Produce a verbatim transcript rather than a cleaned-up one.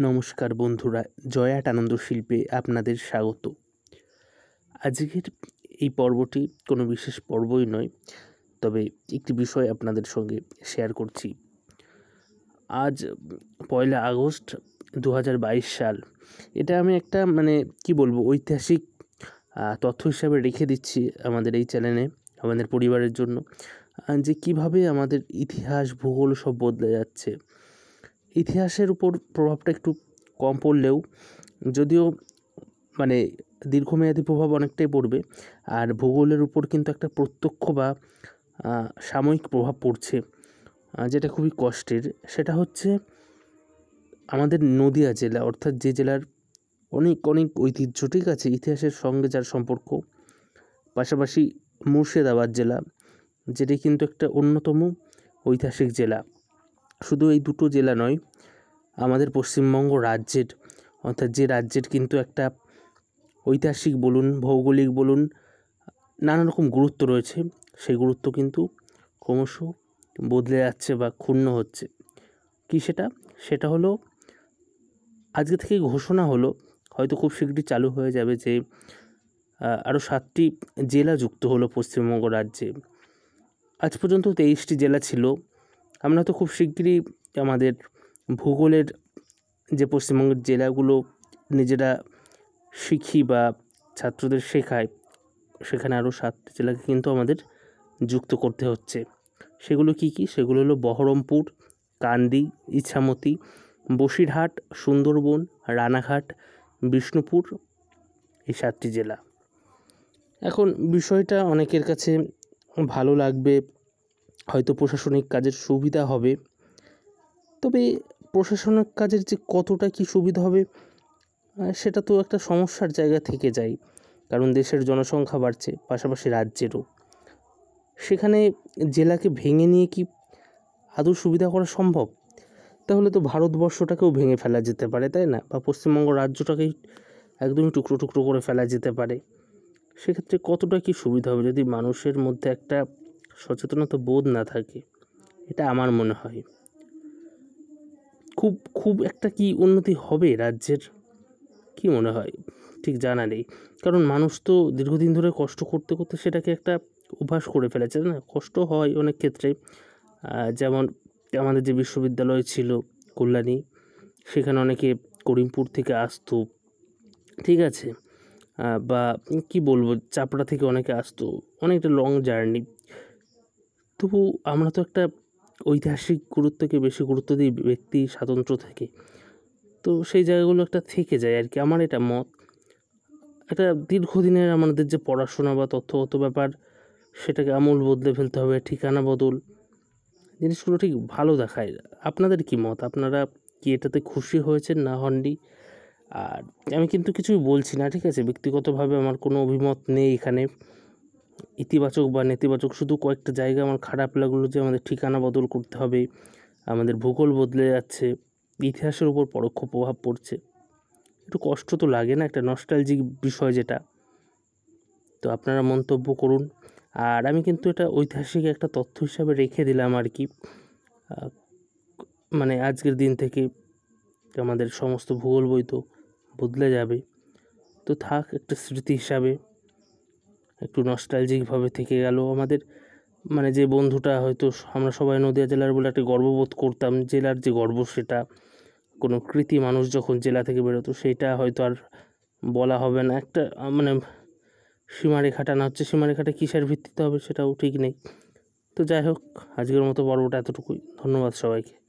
নমস্কার বন্ধুরা, জয়াট আনন্দ শিল্পে আপনাদের স্বাগত। আজকের এই পর্বটি কোনো বিশেষ পর্বই নয়, তবে একটি বিষয় আপনাদের সঙ্গে শেয়ার করছি। আজ পয়লা আগস্ট দু হাজার বাইশ সাল। এটা আমি একটা মানে কি বলবো ঐতিহাসিক তথ্য হিসাবে রেখে দিচ্ছি আমাদের এই চ্যানেলে, আমাদের পরিবারের জন্য, যে কিভাবে আমাদের ইতিহাস ভূগোল সব বদলে যাচ্ছে। ইতিহাসের উপর প্রভাবটা একটু কম পড়লেও, যদিও মানে দীর্ঘমেয়াদী প্রভাব অনেকটাই পড়বে, আর ভূগোলের উপর কিন্তু একটা প্রত্যক্ষ বা সাময়িক প্রভাব পড়ছে, যেটা খুবই কষ্টের। সেটা হচ্ছে আমাদের নদিয়া জেলা, অর্থাৎ যে জেলার অনেক অনেক ঐতিহ্য, ঠিক আছে, ইতিহাসের সঙ্গে যার সম্পর্ক। পাশাপাশি মুর্শিদাবাদ জেলা, যেটি কিন্তু একটা অন্যতম ঐতিহাসিক জেলা। শুধু এই দুটো জেলা নয়, আমাদের পশ্চিমবঙ্গ রাজ্যের, অর্থাৎ যে রাজ্যের কিন্তু একটা ঐতিহাসিক বলুন, ভৌগোলিক বলুন, নানা রকম গুরুত্ব রয়েছে, সেই গুরুত্ব কিন্তু ক্রমশ বদলে যাচ্ছে বা ক্ষুণ্ণ হচ্ছে। কি সেটা সেটা হলো আজকে থেকে ঘোষণা হলো, হয়তো খুব শীঘ্রই চালু হয়ে যাবে, যে আরও সাতটি জেলা যুক্ত হলো পশ্চিমবঙ্গ রাজ্যে। আজ পর্যন্ত তেইশটি জেলা ছিল। আমরা তো খুব শীঘ্রই আমাদের ভূগোলের যে পশ্চিমবঙ্গের জেলাগুলো নিজেরা শিখি বা ছাত্রদের শেখায়, সেখানে আরও সাতটি জেলাকে কিন্তু আমাদের যুক্ত করতে হচ্ছে। সেগুলো কি কি? সেগুলো হলো বহরমপুর, কান্দি, ইছামতি, বসিরহাট, সুন্দরবন, রানাঘাট, বিষ্ণুপুর, এই সাতটি জেলা। এখন বিষয়টা অনেকের কাছে ভালো লাগবে, হয়তো প্রশাসনিক কাজের সুবিধা হবে, তবে প্রশাসনিক কাজের যে কতটা কি সুবিধা হবে সেটা তো একটা সমস্যার জায়গা থেকে যায়, কারণ দেশের জনসংখ্যা বাড়ছে, পাশাপাশি রাজ্যেরও। সেখানে জেলাকে ভেঙে নিয়ে কি আদৌ সুবিধা করা সম্ভব? তাহলে তো ভারতবর্ষটাকেও ভেঙে ফেলা যেতে পারে, তাই না? বা পশ্চিমবঙ্গ রাজ্যটাকেই একদমই টুকরো টুকরো করে ফেলা যেতে পারে। সেক্ষেত্রে কতটা কি সুবিধা হবে যদি মানুষের মধ্যে একটা সচেতনতা বোধ না থাকে? এটা আমার মনে হয়। খুব খুব একটা কি উন্নতি হবে রাজ্যের? কি মনে হয়? ঠিক জানা নেই, কারণ মানুষ তো দীর্ঘদিন ধরে কষ্ট করতে করতে সেটাকে একটা অভ্যাস করে ফেলেছে, না? কষ্ট হয় অনেক ক্ষেত্রে, যেমন আমাদের যে বিশ্ববিদ্যালয় ছিল কল্যাণী, সেখানে অনেকে করিমপুর থেকে আসতো, ঠিক আছে, বা কি বলবো চাপড়া থেকে অনেকে আসতো, অনেকটা লং জার্নি। তবু আমরা তো একটা ঐতিহাসিক গুরুত্বকে বেশি গুরুত্ব দিই ব্যক্তি স্বাতন্ত্র্য থেকে, তো সেই জায়গাগুলো একটা থেকে যায় আর কি, আমার এটা মত। একটা দীর্ঘদিনের আমাদের যে পড়াশোনা বা তথ্যগত ব্যাপার, সেটাকে আমূল বদলে ফেলতে হবে, ঠিকানা বদল, জিনিসগুলো ঠিক ভালো দেখায়। আপনাদের কি মত? আপনারা কি এটাতে খুশি হয়েছেন না হননি? আর আমি কিন্তু কিছুই বলছি না, ঠিক আছে, ব্যক্তিগতভাবে আমার কোনো অভিমত নেই এখানে, ইতিবাচক বা নেতিবাচক। শুধু কয়েকটা জায়গা আমার খারাপ লাগলো, যে আমাদের ঠিকানা বদল করতে হবে, আমাদের ভূগোল বদলে যাচ্ছে, ইতিহাসের উপর পরোক্ষ প্রভাব পড়ছে। একটু কষ্ট তো লাগে না, একটা নস্টালজিক বিষয় যেটা। তো আপনারা মন্তব্য করুন। আর আমি কিন্তু এটা ঐতিহাসিক একটা তথ্য হিসাবে রেখে দিলাম আর কি, মানে আজকের দিন থেকে আমাদের সমস্ত ভূগোল বই তো বদলে যাবে, তো থাক একটা স্মৃতি হিসাবে, একটু নস্টালজিকভাবে থেকে গেল আমাদের। মানে যে বন্ধুটা হয়তো আমরা সবাই নদিয়া জেলার বলে একটা গর্ববোধ করতাম, জেলার যে গর্ব, সেটা কোনো কৃতি মানুষ যখন জেলা থেকে বেরোতো, সেটা হয়তো আর বলা হবে না। একটা মানে সীমারেখাটা না হচ্ছে, সীমারেখাটা কিসের ভিত্তিতে হবে সেটাও ঠিক নেই। তো যাই হোক, আজকের মতো পর্বটা এতটুকুই। ধন্যবাদ সবাইকে।